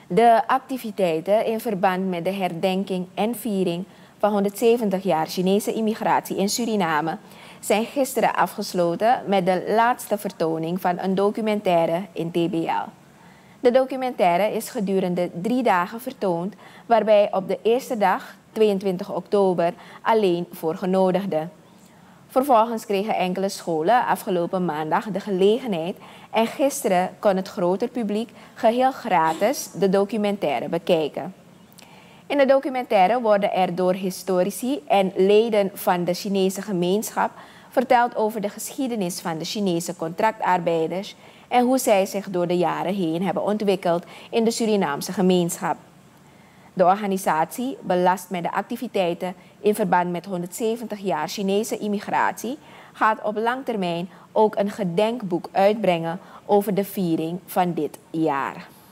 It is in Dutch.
De activiteiten in verband met de herdenking en viering van 170 jaar Chinese immigratie in Suriname zijn gisteren afgesloten met de laatste vertoning van een documentaire in TBL. De documentaire is gedurende 3 dagen vertoond, waarbij op de eerste dag, 22 oktober, alleen voor genodigden. Vervolgens kregen enkele scholen afgelopen maandag de gelegenheid en gisteren kon het groter publiek geheel gratis de documentaire bekijken. In de documentaire worden er door historici en leden van de Chinese gemeenschap verteld over de geschiedenis van de Chinese contractarbeiders en hoe zij zich door de jaren heen hebben ontwikkeld in de Surinaamse gemeenschap. De organisatie, belast met de activiteiten in verband met 170 jaar Chinese immigratie, gaat op lang termijn ook een gedenkboek uitbrengen over de viering van dit jaar.